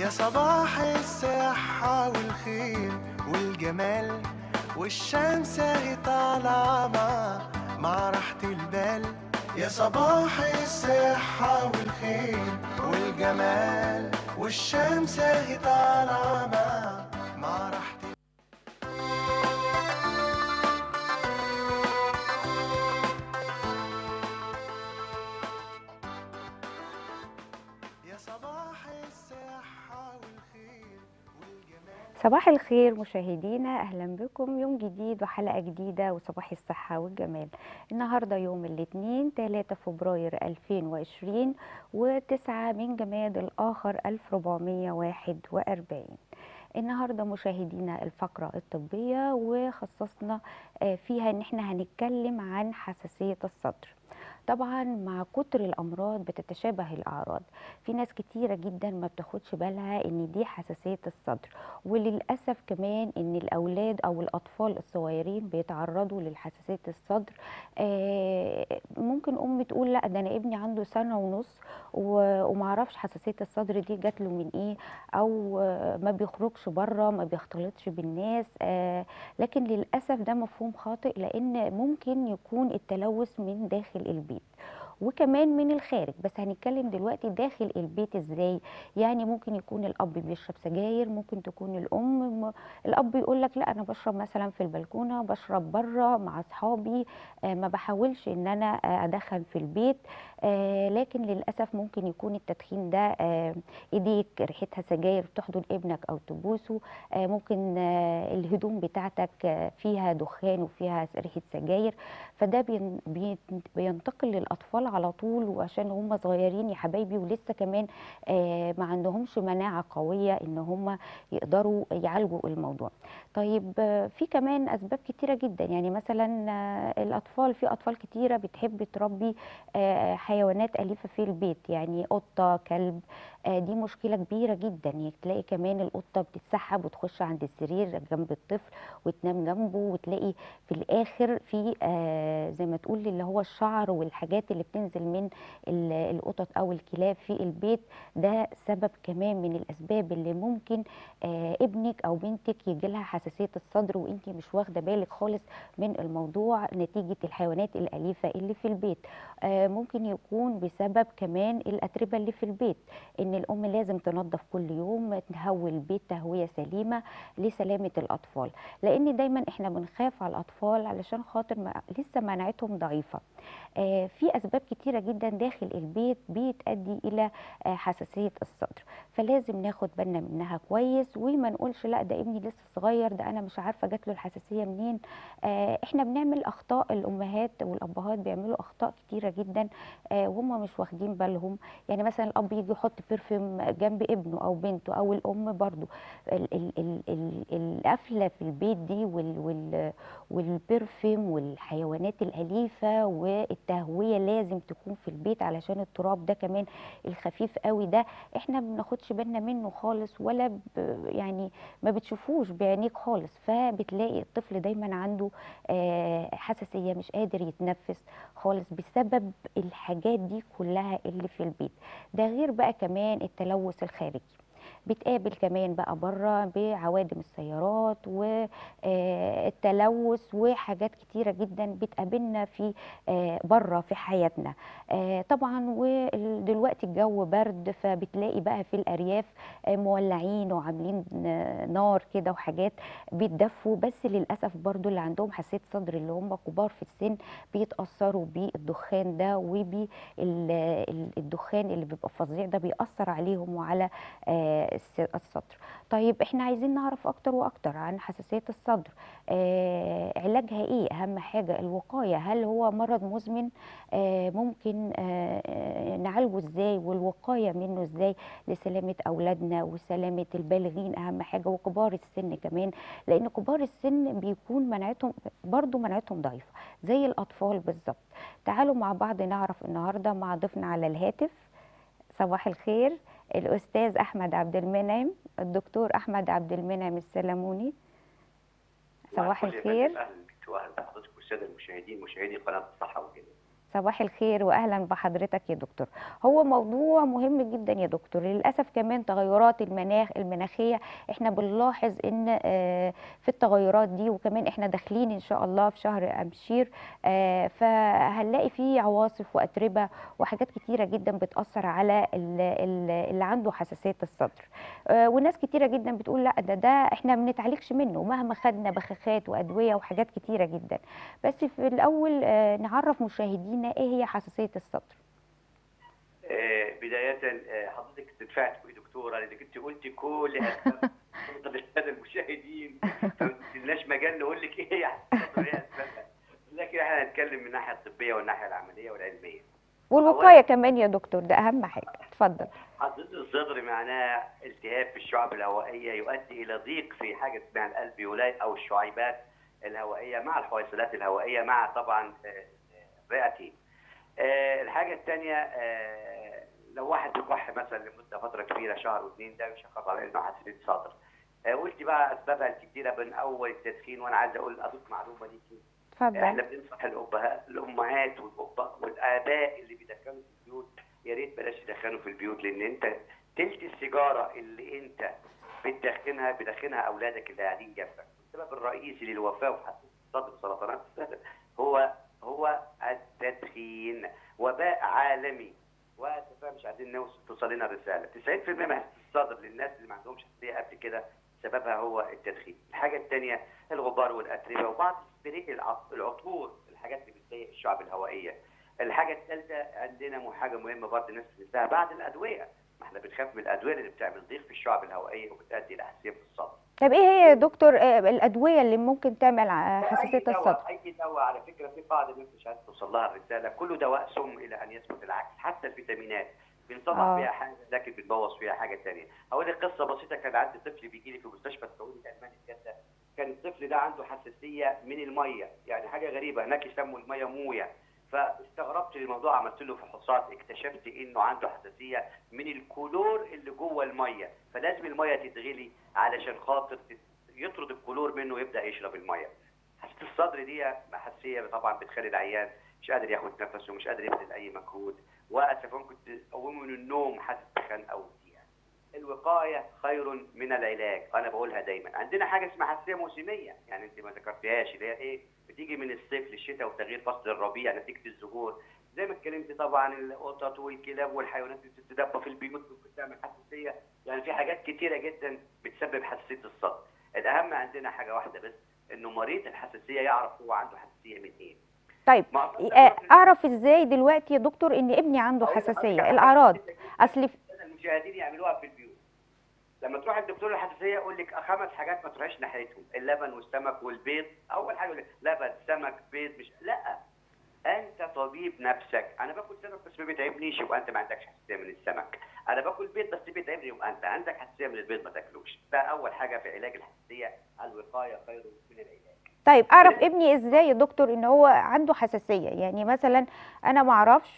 يا صباح الصحة والخير والجمال، والشمس اهي طالعة مع راحة البال. يا صباح الصحة والخير والجمال، والشمس اهي طالعة مع راحة البال. يا صباح الصحة والخير والجمال. صباح الخير مشاهدينا، أهلا بكم يوم جديد وحلقة جديدة وصباح الصحة والجمال. النهاردة يوم الاثنين 3 فبراير 2020 و9 من جماد الآخر 1441. النهاردة مشاهدينا الفقرة الطبية وخصصنا فيها ان احنا هنتكلم عن حساسية الصدر. طبعا مع كتر الامراض بتتشابه الاعراض، في ناس كتيره جدا ما بتاخدش بالها ان دي حساسيه الصدر، وللاسف كمان ان الاولاد او الاطفال الصغيرين بيتعرضوا للحساسيه الصدر. ممكن ام تقول لا ده انا ابني عنده سنه ونص ومعرفش حساسيه الصدر دي جات له من ايه، او ما بيخرجش بره، ما بيختلطش بالناس. لكن للاسف ده مفهوم خاطئ، لان ممكن يكون التلوث من داخل البيت وكمان من الخارج. بس هنتكلم دلوقتي داخل البيت ازاي. يعني ممكن يكون الاب بيشرب سجاير، ممكن تكون الام، الاب يقول لك لا انا بشرب مثلا في البلكونه، بشرب بره مع اصحابي، ما بحاولش ان انا ادخن في البيت. لكن للاسف ممكن يكون التدخين ده ايديك ريحتها سجاير تحضن ابنك او تبوسه، ممكن الهدوم بتاعتك فيها دخان وفيها ريحه سجاير، فده بينتقل للاطفال على طول، وعشان هم صغيرين يا حبايبي ولسه كمان ما عندهمش مناعه قويه ان هم يقدروا يعالجوا الموضوع. طيب في كمان اسباب كتيره جدا، يعني مثلا الاطفال، في اطفال كتيره بتحب تربي حيوانات اليفه في البيت، يعني قطه، كلب. دي مشكله كبيره جدا، يعني تلاقي كمان القطه بتتسحب وتخش عند السرير جنب الطفل وتنام جنبه، وتلاقي في الاخر في زي ما تقول اللي هو الشعر والحاجات اللي بتنزل من القطط او الكلاب في البيت. ده سبب كمان من الاسباب اللي ممكن ابنك او بنتك يجي لها حساسيه الصدر وانت مش واخده بالك خالص من الموضوع، نتيجه الحيوانات الاليفه اللي في البيت. ممكن يكون بسبب كمان الاتربه اللي في البيت، ان الام لازم تنظف كل يوم، تهوي البيت تهويه سليمه لسلامه الاطفال، لان دايما احنا بنخاف على الاطفال علشان خاطر لسه مناعتهم ضعيفه. في اسباب كتيره جدا داخل البيت بتؤدي الى حساسيه الصدر، فلازم ناخد بالنا منها كويس، وما نقولش لا ده ابني لسه صغير، ده انا مش عارفه جات له الحساسيه منين. احنا بنعمل اخطاء، الامهات والابهات بيعملوا اخطاء كتيره جدا وهم مش واخدين بالهم. يعني مثلا الاب يجي يحط برفيوم جنب ابنه او بنته، او الام برضو. القفله في البيت دي والبرفيوم والحيوانات الاليفه والتهويه لازم تكون في البيت، علشان التراب ده كمان الخفيف قوي ده احنا ما بناخدش بالنا منه خالص، ولا يعني ما بتشوفوش بعينيك خالص، فبتلاقي الطفل دايما عنده حساسيه، مش قادر يتنفس خالص بسبب الحاجات دي كلها اللي في البيت. ده غير بقى كمان التلوث الخارجي، بتقابل كمان بقى بره بعوادم السيارات والتلوث وحاجات كتيرة جدا بتقابلنا في بره في حياتنا. طبعا ودلوقتي الجو برد، فبتلاقي بقى في الأرياف مولعين وعاملين نار كده وحاجات بيتدفوا، بس للأسف برضو اللي عندهم حساسية صدر اللي هم كبار في السن بيتأثروا بالدخان ده، وبالدخان اللي بيبقى فظيع ده بيأثر عليهم وعلى الصدر. طيب احنا عايزين نعرف اكتر واكتر عن حساسية الصدر. علاجها ايه؟ اهم حاجة الوقاية. هل هو مرض مزمن؟ ممكن نعالجه ازاي، والوقاية منه ازاي لسلامة اولادنا وسلامة البالغين اهم حاجة، وكبار السن كمان، لان كبار السن بيكون مناعتهم برضو مناعتهم ضعيفة زي الاطفال بالظبط. تعالوا مع بعض نعرف النهاردة مع ضيفنا على الهاتف. صباح الخير، الأستاذ أحمد عبد المنعم، الدكتور أحمد عبد المنعم السلموني. صباح صباح الفل يا الخير. فندم، اهلا بك واهلا بحضرتك والساده المشاهدين مشاهدي قناه الصحه وكده. صباح الخير واهلا بحضرتك يا دكتور. هو موضوع مهم جدا يا دكتور. للاسف كمان تغيرات المناخيه احنا بنلاحظ ان في التغيرات دي، وكمان احنا داخلين ان شاء الله في شهر امشير، فهنلاقي فيه عواصف واتربه وحاجات كتيره جدا بتاثر على اللي عنده حساسيه الصدر. وناس كتيره جدا بتقول لا ده احنا ما بنتعالجش منه مهما خدنا بخاخات وادويه وحاجات كتيره جدا. بس في الاول نعرف مشاهدينا ايه هي حساسيه الصدر. بداية حضرتك استدفعت يا دكتورة لأنك أنت قلتي كل أسباب للسادة المشاهدين، فما تديناش مجال نقول لك إيه هي حساسية الصدر وإيه أسبابها، لكن إحنا هنتكلم من الناحية الطبية والناحية العملية والعلمية. والوقايه كمان يا دكتور، ده أهم حاجة. اتفضل. حساسية الصدر معناها التهاب في الشعب الهوائية يؤدي إلى ضيق في حاجة اسمها الألفيولاي أو الشعيبات الهوائية مع الحويصلات الهوائية مع طبعا الرئتين. الحاجة الثانية لو واحد بيكح مثلا لمدة فترة كبيرة شهر واثنين، ده يشخص على انه حساسية صدر. قلت بقى اسبابها الكتيرة من اول التدخين، وانا عايز اضيف معلومة ليكي. اتفضل. احنا بننصح الامهات والاباء اللي بيدخنوا في البيوت يا ريت بلاش يدخنوا في البيوت، لان انت تلت السيجارة اللي انت بيدخنها اولادك اللي قاعدين جنبك. السبب الرئيسي للوفاة وحساسية الصدر وسرطانات الصدر هو التدخين، وباء عالمي. مش عايزين توصل لنا الرساله. 90% من حساسيه الصدر للناس اللي ما عندهمش حساسيه قبل كده سببها هو التدخين. الحاجه الثانيه الغبار والاتربه وبعض العطور، الحاجات اللي بتضايق الشعب الهوائيه. الحاجه الثالثه عندنا حاجه مهمه برضه الناس بتنساها بعد الادويه، ما احنا بنخاف من الادويه اللي بتعمل ضيق في الشعب الهوائيه وبتؤدي الى حساسيه في الصدر. طب ايه هي يا دكتور الادويه اللي ممكن تعمل حساسيه الصدر؟ اي دواء على فكره، في بعض الناس مش عايزه توصل لها الرساله، كل دواء سم الى ان يثبت العكس. حتى الفيتامينات بنصنع فيها حاجه لكن بنبوظ فيها حاجه ثانيه. هقول لك قصه بسيطه. كان عندي طفل بيجي لي في مستشفى السعودي الالماني في جده، كان الطفل ده عنده حساسيه من الميه، يعني حاجه غريبه، هناك يسموا الميه مويه. فاستغربت الموضوع، عملت له فحوصات، اكتشفت انه عنده حساسيه من الكلور اللي جوه الميه، فلازم الميه تتغلي علشان خاطر يطرد الكلور منه ويبدا يشرب الميه. حساسيه الصدر دي حساسيه طبعا بتخلي العيان مش قادر ياخد نفسه، مش قادر يبذل اي مجهود، واسف ممكن تقومه من النوم حاسس بخنقه او ضيق. الوقايه خير من العلاج، انا بقولها دايما. عندنا حاجه اسمها حساسيه موسميه، يعني انت ما ذكرتيهاش، اللي هي ايه؟ بتيجي من الصيف للشتاء وتغيير فصل الربيع نتيجه الزهور. زي ما اتكلمت طبعا القطط والكلاب والحيوانات اللي بتتدفى في البيوت ممكن تعمل حساسيه، يعني في حاجات كتيره جدا بتسبب حساسيه الصدر. الاهم عندنا حاجه واحده بس، انه مريض الحساسيه يعرف هو عنده حساسيه من ايه. طيب اعرف ازاي دلوقتي يا دكتور ان ابني عنده حساسيه؟ الاعراض اصل المشاهدين يعملوها في البيوت. لما تروح الدكتور الحساسيه يقول لك 5 حاجات ما تروحيش ناحيتهم، اللبن والسمك والبيض. اول حاجه يقول لك لبن سمك بيض، مش لا، انت طبيب نفسك. انا باكل سمك بس ما بيتعبنيش، يبقى انت ما عندكش حساسيه من السمك. انا باكل بيض بس بيتعبني، يبقى انت عندك حساسيه من البيض، ما تاكلوش. ده اول حاجه في علاج الحساسيه، الوقايه خير من العلاج. طيب اعرف ابني ازاي يا دكتور ان هو عنده حساسيه؟ يعني مثلا انا ما اعرفش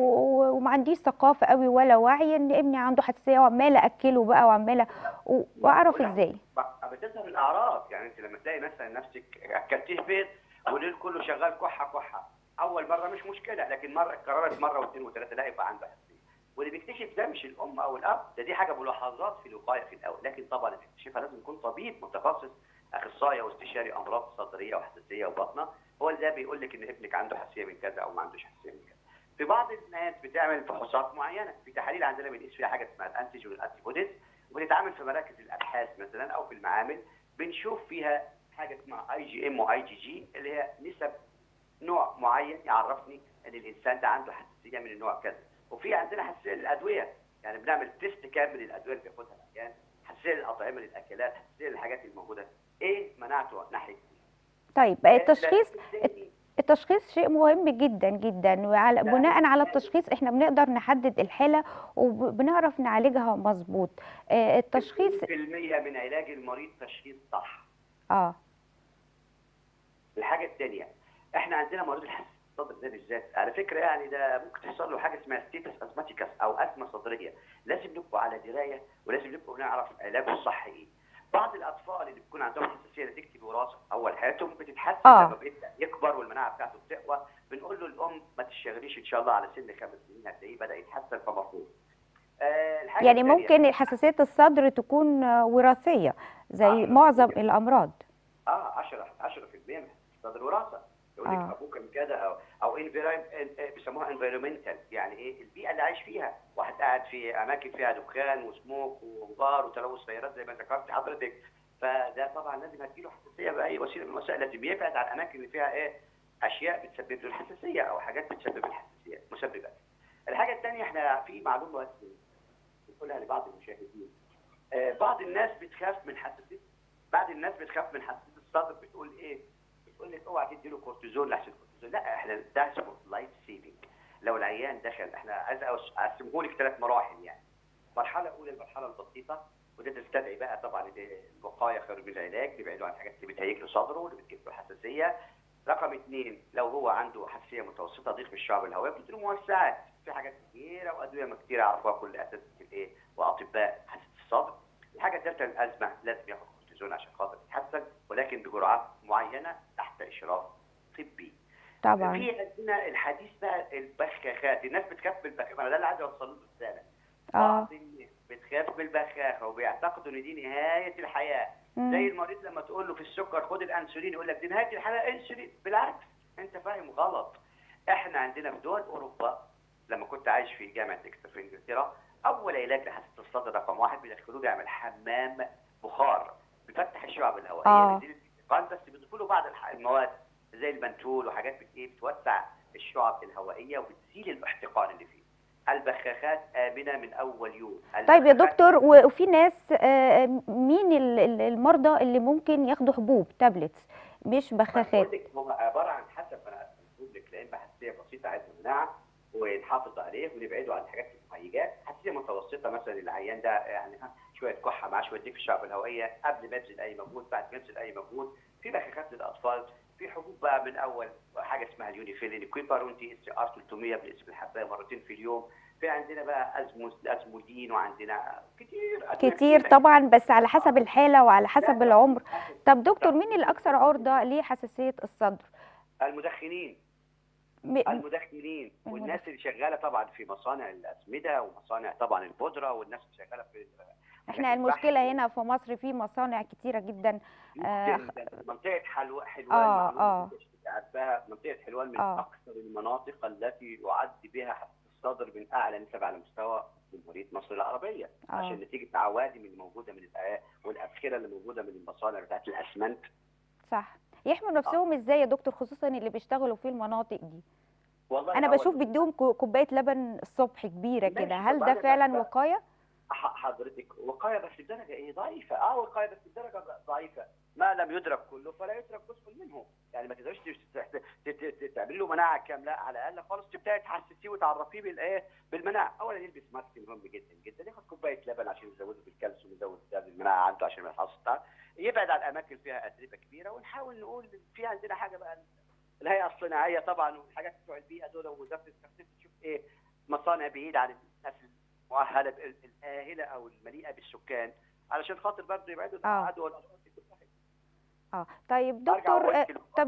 وما عنديش ثقافه قوي ولا وعي ان ابني عنده حساسيه، وعماله اكله بقى وعماله واعرف ازاي؟ بتظهر الاعراض، يعني انت لما تلاقي مثلا نفسك اكلتيه بيض والليل كله شغال كحه، اول مره مش مشكله، لكن مره اتكررت مره واثنين وثلاثه لا يبقى عنده حساسيه. واللي بيكتشف ده مش الام او الاب، دي حاجه ملاحظات في الوقايه في الاول، لكن طبعا اللي بيكتشفها لازم يكون طبيب متخصص، اخصائي او استشاري امراض صدريه وحساسيه وبطنه، هو اللي ده بيقول لك ان ابنك عنده حساسيه من كذا او ما عندوش حساسيه من كذا. في بعض الناس بتعمل فحوصات معينه، في تحاليل عندنا بنقيس فيها حاجه اسمها الانتيجين والانتي بوديز، وبنتعامل في مراكز الابحاث مثلا او في المعامل، بنشوف فيها حاجه اسمها IgM و IgG اللي هي نسب نوع معين يعرفني ان الانسان ده عنده حساسيه من النوع كذا. وفي عندنا حساسيه للادويه، يعني بنعمل تيست كامل للادويه اللي بياخدها العيان، حساسيه للاطعمه للاكلات، حساسيه للحاجات الموجوده، ايه مناعته ناحيه. طيب التشخيص شيء مهم جدا جدا، وعلى بناء على التشخيص احنا بنقدر نحدد الحاله وبنعرف نعالجها مظبوط. التشخيص 100% من علاج المريض تشخيص صح. الحاجه الثانيه، احنا عندنا مريض الحساسيه الصدر ده بالذات على فكره، يعني ده ممكن تحصل له حاجه اسمها ستيتس ازماتيكس او ازمه صدريه، لازم نبقى على درايه ولازم نبقى نعرف علاجه الصح ايه. بعض الاطفال اللي بيكون عندهم حساسيه نتيجه الوراثه اول حياتهم بتتحسن لما بيبدا يكبر والمناعه بتاعته بتقوى، بنقول له الام ما تشتغليش ان شاء الله على سن 5 سنين هتلاقيه بدا يتحسن فمفروض. الحاجه يعني الثانيه ممكن حساسية الصدر تكون وراثية زي معظم 10% الأمراض. 10% من حساسيه الوراثه. يقول لك ابوك كان كده او بيسموها انفيرومنتال، يعني ايه البيئه اللي عايش فيها. واحد قاعد في اماكن فيها دخان وسموك وغبار وتلوث سيارات زي ما ذكرت حضرتك، فده طبعا لازم هتجيله حساسيه باي وسيله من الوسائل. لازم يبعد عن الاماكن اللي فيها اشياء بتسبب له الحساسيه او حاجات بتسبب الحساسيه مسببات. الحاجه الثانيه احنا في معلومه بنقولها لبعض المشاهدين. بعض الناس بتخاف من حساسيه الصدر. بتقول ايه؟ بتقول لك اوعى تدي له كورتيزون لحسن الكورتيزون. لا، احنا ده اسمه لايف سيفنج. لو العيان دخل، احنا عايز اقسمه لك 3 مراحل يعني. مرحله اولى المرحله البسيطه، وده تستدعي بقى طبعا الوقايه خير من العلاج، نبعده عن الحاجات اللي بتهيج له صدره واللي بتجيب له حساسيه. رقم 2، لو هو عنده حساسيه متوسطه ضيق في الشعب الهوائي بنديله موسعات، في حاجات كتيره وادويه كتيره يعرفوها كل اساتذه واطباء حساسيه الصدر. الحاجه الثالثه الازمه، لازم ياخد كورتيزون عشان خاطر يتحسن، ولكن بجرعات معينه تحت اشراف طبي. طبعا. في عندنا الحديث بقى البخاخات. الناس بتخاف من البخاخه، انا ده اللي عايز اوصله له رساله. بعض الناس بتخاف من البخاخه وبيعتقدوا ان دي نهايه الحياه. زي المريض لما تقول له في السكر خد الانسولين يقول لك دي نهايه الحياه انسولين. بالعكس، انت فاهم غلط. احنا عندنا في دول اوروبا، لما كنت عايش في جامعه اكستر في انجلترا، اول علاج لحساسيه الصدر رقم 1 بيدخلوه بيعمل حمام بخار بيفتح الشعب الهوائيه بيزيل الانتقال، بس بيضيفوا له بعض المواد زي البنتول وحاجات بتوسع الشعب الهوائيه وبتزيل الاحتقان اللي فيه. البخاخات آمنة من أول يوم. طيب يا دكتور، وفي ناس مين المرضى اللي ممكن ياخدوا حبوب تابلتس مش بخاخات؟ بقول لك هو عبارة عن حسب ما أنا أقول لك، لأن حساسية بسيطة عايزة مناعة ونحافظ عليه ونبعده عن الحاجات المهيجات. حساسية متوسطة مثلا العيان ده يعني شوية كحة مع شوية ضيق في الشعب الهوائية قبل ما يبذل أي مجهود، بعد ما يبذل أي مجهود. في بخاخات للأطفال، في حبوب بقى من أول حاجة اسمها اليونيفيلين كويبارونتي SR 300 بالاسم الحباية مرتين في اليوم. في عندنا بقى ازمودين، وعندنا كتير طبعا، بس على حسب الحاله وعلى حسب العمر. طب دكتور، مين الاكثر عرضه لحساسيه الصدر؟ المدخنين والناس اللي شغاله طبعا في مصانع الاسمده ومصانع طبعا البودره، والناس اللي شغاله في احنا المشكله هنا في مصر في مصانع كتيره جدا. منطقه حلوان عارفاها. منطقه حلوان من اكثر المناطق التي يعد بها الصدر من اعلى نسب على مستوى جمهوريه مصر العربيه، عشان نتيجه العوادم اللي موجوده من والابخره اللي موجوده من المصانع بتاعت الاسمنت. صح. يحموا نفسهم ازاي يا دكتور، خصوصا اللي بيشتغلوا في المناطق دي؟ والله انا بشوف بيديهم كوبايه لبن الصبح كبيره كده، هل ده فعلا وقايه؟ حضرتك وقايه بس بدرجه ضعيفه. وقايه بس بدرجه ضعيفه، ما لم يدرك كله فلا يترك جزء منه. يعني ما تقدرش تعمل له مناعه كامله، على الاقل خالص تبداي تحسسيه وتعرفيه بالمناعه. اولا يلبس ماسك مهم جدا جدا، ياخد كوبايه لبن عشان يزوده بالكالسيوم، يزود المناعه عنده عشان ما يحصلش، يبعد عن الاماكن فيها اتربه كبيره. ونحاول نقول في عندنا حاجه بقى الهيئه الصناعيه طبعا والحاجات بتوع البيئه دول ووزاره التخطيط تشوف مصانع بعيده عن الناس المؤهله الاهله او المليئه بالسكان، علشان خاطر برضه يبعدوا عن عدوى الامراض دي كلها. طيب دكتور،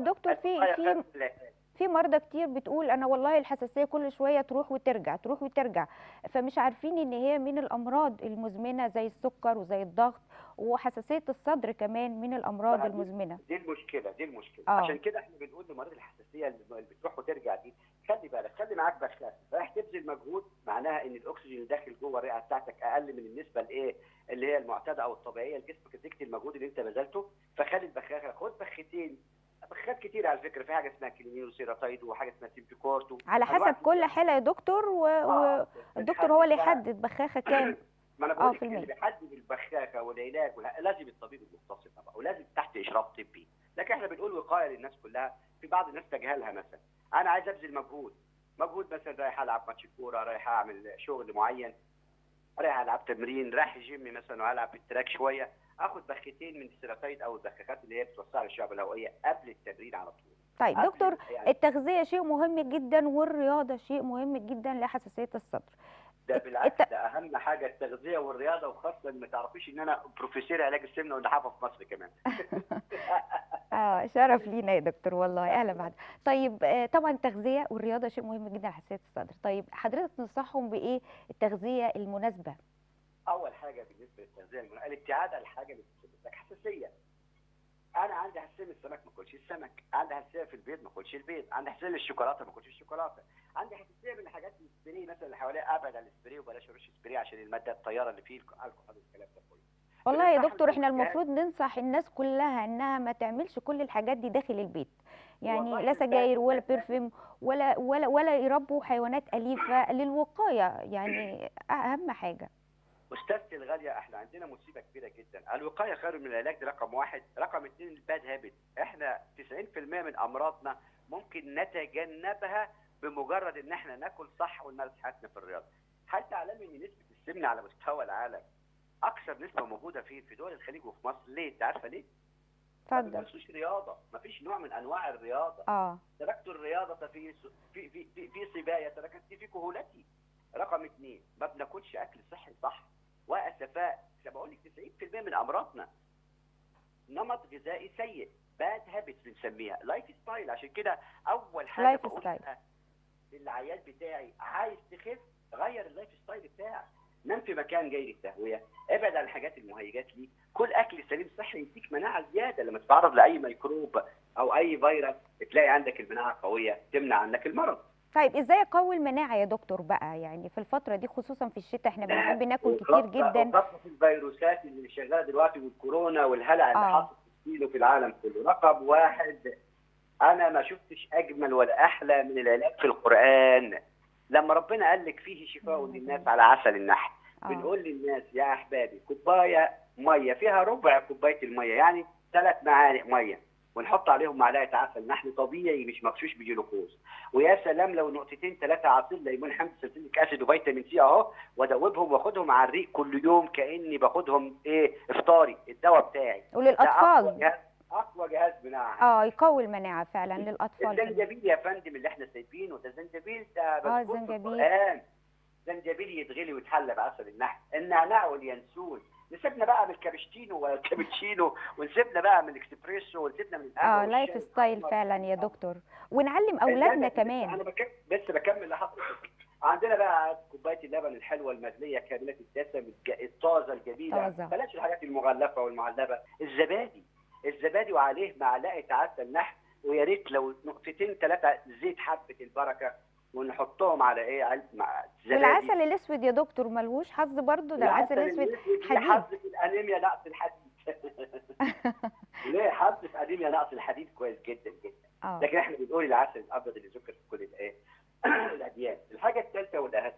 في مرضى كتير بتقول انا والله الحساسيه كل شويه تروح وترجع تروح وترجع، فمش عارفين ان هي من الامراض المزمنه زي السكر وزي الضغط، وحساسيه الصدر كمان من الامراض المزمنه. دي المشكله. عشان كده احنا بنقول لمريض الحساسيه اللي بتروح وترجع دي، خلي بالك، خلي معاك بخاخه. رايح تبذل مجهود معناها ان الاكسجين اللي داخل جوه الرئه بتاعتك اقل من النسبه اللي هي المعتاده او الطبيعيه لجسمك نتيجه المجهود اللي انت بذلته. فخلي البخاخه، خد بخاخات كتير على فكره. في حاجه اسمها كلينيو سيراتايد وحاجه اسمها سيمبيكورت على حسب كل حاله يا دكتور، والدكتور هو اللي يحدد بخاخه كام. ما انا بقول لك اللي بيحدد البخاخه والعلاج لازم الطبيب المختص طبعا، ولازم تحت اشراف طبي. لكن احنا بنقول وقايه للناس كلها. في بعض الناس تجهلها، مثلا انا عايز ابذل مجهود مثلا رايح العب ماتش كوره، رايح اعمل شغل معين، رايح العب تمرين، رايح جيم مثلا والعب في التراك شويه، اخد بخيتين من السيراتايد او البخاخات اللي هي بتوسع الشعب الهوائيه قبل التمرين على طول. طيب دكتور، التغذيه شيء مهم جدا والرياضه شيء مهم جدا لحساسيه الصدر. ده بالعكس، ده اهم حاجه التغذيه والرياضه، وخاصه ما تعرفيش ان انا بروفيسور علاج السمنه والنحافه في مصر كمان. شرف لينا يا دكتور والله، اهلا بعد. طيب طبعا التغذيه والرياضه شيء مهم جدا لحساسيه الصدر. طيب حضرتك تنصحهم بايه التغذيه المناسبه؟ اول حاجه بالنسبه للتغذيه الابتعاد عن الحاجه اللي بتسبب لك حساسيه. انا عندي حساسيه من السمك ما اكلش السمك، عندي حساسيه في البيض ما اكلش البيض، عندي حساسيه للشوكولاته ما اكلش الشوكولاته، عندي حساسيه من الحاجات السبراي مثلا اللي حواليا، ابعد عن السبراي وبلاش ارش سبراي عشان الماده الطياره اللي فيه الكحول والكلام ده كله. والله يا بننصحهم دكتور احنا بالاتجاه. المفروض ننصح الناس كلها انها ما تعملش كل الحاجات دي داخل البيت، يعني والله لا سجاير ولا بالفعل برفيوم ولا يربوا حيوانات أليفة للوقاية، يعني أهم حاجة. استاذتي الغاليه، احنا عندنا مصيبه كبيره جدا. الوقايه خير من العلاج، ده رقم واحد. رقم اثنين الباد هابت. احنا 90% من امراضنا ممكن نتجنبها بمجرد ان احنا ناكل صح ونمارس حياتنا في الرياضه. هل تعلمي ان نسبه السمنه على مستوى العالم اكثر نسبه موجوده في دول الخليج وفي مصر؟ ليه؟ انت عارفه ليه؟ ما اتفضل. بيمارسوش رياضه، ما فيش نوع من انواع الرياضه. تركت الرياضه في صبايا، تركت في كهولتي. رقم اثنين، ما بناكلش اكل صحي صح. واسفاء، بقول لك 90% من امراضنا نمط غذائي سيء، باد هابت بنسميها، لايف ستايل. عشان كده اول حاجه لايف بقولها ستايل للعيال بتاعي، عايز تخف غير اللايف ستايل بتاعك. نام في مكان جاي للتهويه، ابعد عن الحاجات المهيجات ليك، كل اكل سليم صحي يديك مناعه زياده. لما تتعرض لاي ميكروب او اي فيروس تلاقي عندك المناعه قويه تمنع عنك المرض. طيب ازاي اقوي المناعة يا دكتور بقى، يعني في الفترة دي خصوصا في الشتاء احنا بنحب ناكل كتير جدا، وخاصه في الفيروسات اللي شغاله دلوقتي والكورونا والهلع اللي حاصل في العالم كله. رقم واحد، انا ما شفتش اجمل ولا احلى من العلاج في القران. لما ربنا قال لك فيه شفاء للناس على عسل النحل، بنقول للناس يا احبابي كوبايه ميه فيها ربع كوبايه الميه، يعني 3 معالق ميه، ونحط عليهم معلقه عسل نحل طبيعي مش مغشوش بجلوكوز، ويا سلام لو نقطتين 3 عصير ليمون حمض سلسليك اسيد وفيتامين سي اهو، وادوبهم واخدهم على الريق كل يوم كاني باخدهم افطاري، الدواء بتاعي. وللاطفال اقوى جهاز مناعه. يقوي المناعة فعلا للاطفال. الزنجبيل يا فندم اللي احنا سايبينه ده، الزنجبيل ده مذكور في الزنجبيل. القرآن. زنجبيل يتغلي ويتحلى بعسل النحل. النعناع واليانسون. نسيبنا بقى من الكابتشينو والكابتشينو، ونسيبنا بقى من الاكسبريسو، ونسيبنا من القهوه لايف ستايل فعلا يا دكتور، ونعلم اولادنا كمان. انا بس بكمل لحضرتك. عندنا بقى كوبايه اللبن الحلوه المغليه كامله الدسم الطازه الجميله، بلاش الحاجات المغلفه والمعلبه. الزبادي وعليه معلقه عسل نحل، ويا ريت لو نقطتين 3 زيت حبه البركه، ونحطهم على مع الزبادي. والعسل الاسود يا دكتور ملهوش حظ برضه؟ ده العسل الاسود حديد. حظ في الانيميا نقص الحديد. ليه حظ في انيميا نقص الحديد كويس جدا جدا. لكن احنا بنقول العسل الابيض اللي ذكر في كل الاديان. الحاجه الثالثه والاهم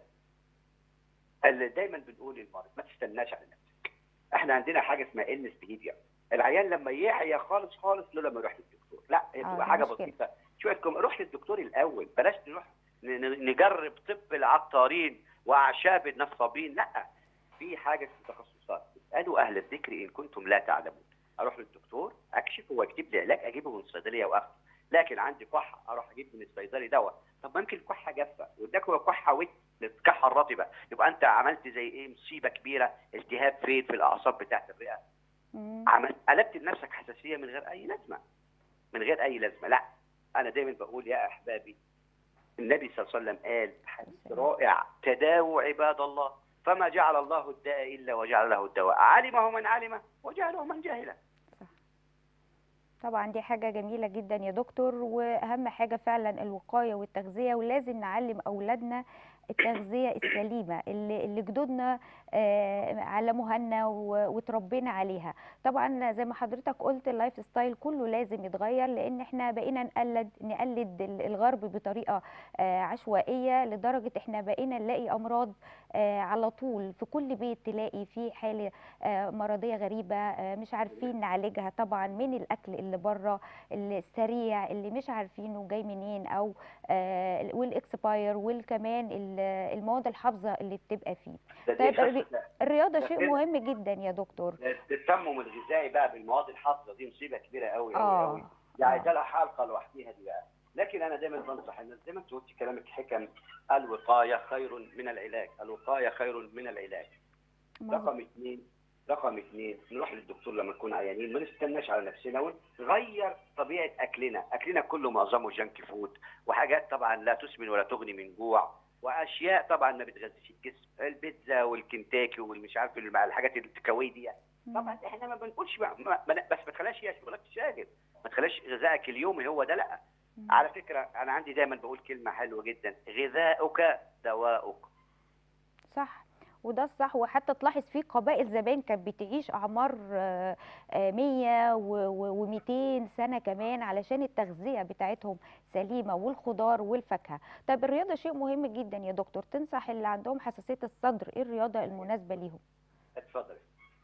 اللي دايما بنقول للمريض، ما تستناش على نفسك. احنا عندنا حاجه اسمها إلنس بيهيفير. العيان لما يعيا خالص خالص لما يروح للدكتور، لا هي بتبقى حاجه بسيطه شويه. روح للدكتور الاول، بلاش نروح نجرب طب العطارين واعشاب النصابين. لا، في حاجه في التخصصات، اسالوا اهل الذكر ان كنتم لا تعلمون. اروح للدكتور اكشف، هو يكتب لي علاج اجيبه من الصيدليه واخده. لكن عندي كحه اروح اجيب من الصيدلي دواء، طب ما يمكن الكحه جافه واداك كحه الكحه الرطبه، يبقى انت عملت زي مصيبه كبيره، التهاب في الاعصاب بتاعت الرئه. قلبت لنفسك حساسيه من غير اي لازمه، لا. انا دايما بقول يا احبابي، النبي صلى الله عليه وسلم قال حديث رائع: تداووا عباد الله فما جعل الله الداء الا وجعل له الدواء، علمه من علمه وجعله من جهله. طبعا دي حاجة جميلة جدا يا دكتور، واهم حاجة فعلا الوقاية والتغذية، ولازم نعلم اولادنا التغذية السليمة اللي جدودنا علموها لنا وتربينا عليها. طبعا زي ما حضرتك قلت اللايف ستايل كله لازم يتغير، لان احنا بقينا نقلد الغرب بطريقة عشوائية، لدرجة احنا بقينا نلاقي امراض على طول في كل بيت، تلاقي فيه حالة مرضية غريبة مش عارفين نعالجها، طبعا من الاكل اللي بره السريع اللي مش عارفينه جاي منين، او والاكسباير، والكمان المواد الحافظه اللي بتبقى فيه. طيب الرياضه شيء مهم جدا يا دكتور. التسمم الغذائي بقى بالمواد الحافظه دي مصيبه كبيره قوي قوي قوي، دي عايزه لها حلقه لوحديها دي بقى. لكن انا دايما بنصح الناس، زي ما انت قلت كلامك حكم، الوقايه خير من العلاج، الوقايه خير من العلاج. مظبوط. رقم اثنين نروح للدكتور لما نكون عيانين، ما نستناش على نفسنا ونغير طبيعه اكلنا كله معظمه جانك فود وحاجات طبعا لا تسمن ولا تغني من جوع، واشياء طبعا ما بتغذيش الجسم، البيتزا والكنتاكي والمش عارف الحاجات التكاوي دي. طبعا احنا ما بنقولش بس ما تخليهاش هي شغلك شاغل، ما تخليش غذائك اليومي هو ده، لا. على فكره انا عندي دايما بقول كلمه حلوه جدا، غذاؤك دواؤك. صح، وده الصح. وحتى تلاحظ في قبائل زمان كانت بتعيش أعمار 100 و200 سنة كمان، علشان التغذية بتاعتهم سليمة، والخضار والفاكهة. طب الرياضة شيء مهم جدا يا دكتور، تنصح اللي عندهم حساسية الصدر ايه الرياضة المناسبة ليهم؟ اتفضل.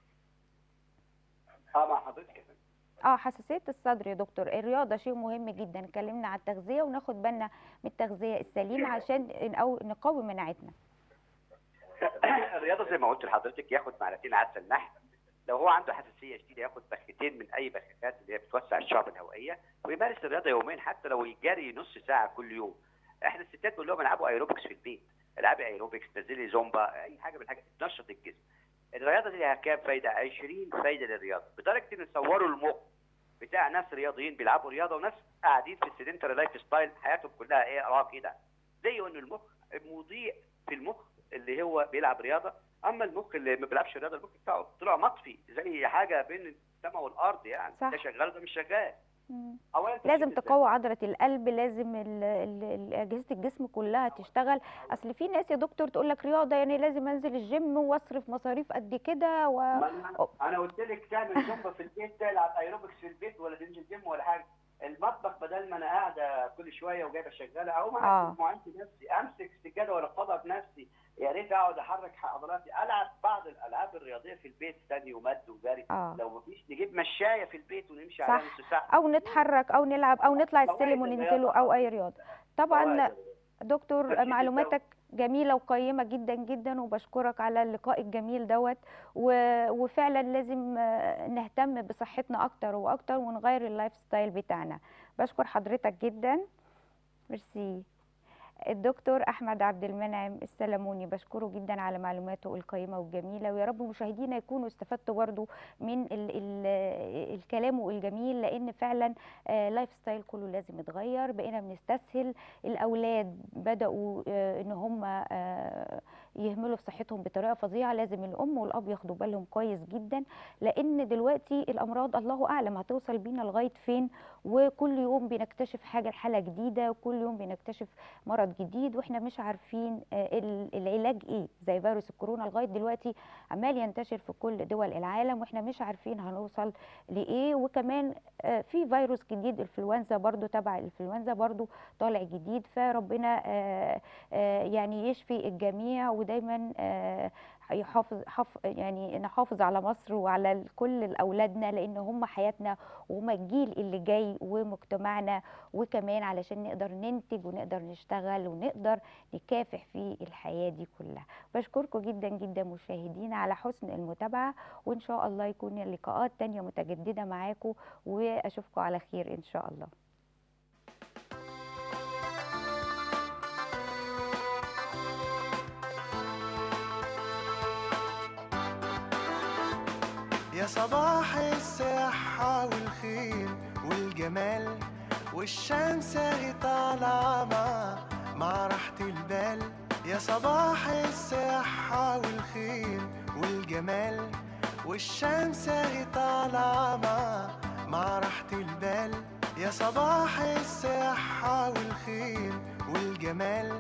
مع حضرتك يا فندم. حساسية الصدر يا دكتور، الرياضة شيء مهم جدا. اتكلمنا على التغذية وناخد بالنا من التغذية السليمة عشان نقوي مناعتنا. الرياضه زي ما قلت لحضرتك، ياخد معلقتين عسل نحل. لو هو عنده حساسيه شديده ياخد بخيتين من اي بخاخات اللي هي بتوسع الشعب الهوائيه، ويمارس الرياضه يومين، حتى لو يجري نص ساعه كل يوم. احنا الستات بنقول لهم العبوا ايروبكس في البيت، العبي ايروبكس، نزلي زومبا، اي حاجه من الحاجات تنشط الجسم. الرياضه دي لها كام فايده؟ 20 فايده للرياضه، بدرجه ان يصوروا المخ بتاع ناس رياضيين بيلعبوا رياضه وناس قاعدين في السيدنتري لايف ستايل حياتهم كلها ايه كده، زي ان المخ مضيء في المخ اللي هو بيلعب رياضه، اما المخ اللي ما بيلعبش رياضه المخ بتاعه طلع مطفي، زي حاجه بين السماء والارض يعني. صح. ده شغال ده مش شغال. لازم تقوي عضلة القلب، لازم أجهزة الجسم كلها تشتغل. أصل في ناس يا دكتور تقول لك رياضة يعني لازم أنزل الجيم وأصرف مصاريف قد كده أنا قلت لك تعمل زومبا في البيت، تلعب ايروبكس في البيت، ولا تنزل جيم ولا حاجة. المطبخ بدل ما أنا قاعدة كل شوية وجايبة شغالة، أقوم معانتي نفسي، أمسك سجادة ولا قضى بنفسي، يا ريت أقعد أحرك عضلاتي، ألعب بعض الألعاب الرياضية في البيت، ثاني ومد وجري. لو مفيش نجيب مشاية في البيت ونمشي عليها نص ساعة، أو نتحرك أو نلعب أو نطلع السلم وننزله أو أي رياضة. طبعا دكتور معلوماتك جميلة وقيمة جدا جدا، وبشكرك على اللقاء الجميل دوت. وفعلا لازم نهتم بصحتنا أكتر وأكتر ونغير اللايف ستايل بتاعنا. بشكر حضرتك جدا، ميرسي. الدكتور أحمد عبد المنعم السلموني، بشكره جدا على معلوماته القيمة والجميلة، ويا رب مشاهدينا يكونوا استفدتوا برضو من الكلام الجميل، لأن فعلا لايف ستايل كله لازم يتغير. بقينا بنستسهل، الأولاد بدأوا إن هم يهملوا في صحتهم بطريقة فظيعة. لازم الأم والأب ياخدوا بالهم كويس جدا، لأن دلوقتي الأمراض الله أعلم هتوصل بينا لغاية فين، وكل يوم بنكتشف حالة جديدة، وكل يوم بنكتشف مرض جديد، واحنا مش عارفين العلاج ايه. زي فيروس الكورونا لغايه دلوقتي عمال ينتشر في كل دول العالم، واحنا مش عارفين هنوصل لايه. وكمان في فيروس جديد انفلونزا برضو، تبع الانفلونزا برضو طالع جديد. فربنا يعني يشفي الجميع، ودايما يعني نحافظ على مصر وعلى كل اولادنا، لان هم حياتنا وهم الجيل اللي جاي ومجتمعنا، وكمان علشان نقدر ننتج ونقدر نشتغل ونقدر نكافح في الحياة دي كلها. بشكركم جدا جدا مشاهدينا على حسن المتابعة، وإن شاء الله يكون لقاءات تانية متجددة معاكم، وأشوفكم على خير إن شاء الله. يا صباح الصحة والخير والجمال، والشمس اهي طالعة مع راحة البال. يا صباح الصحة والخير والجمال، والشمس اهي طالعة مع راحة البال. يا صباح الصحة والخير والجمال.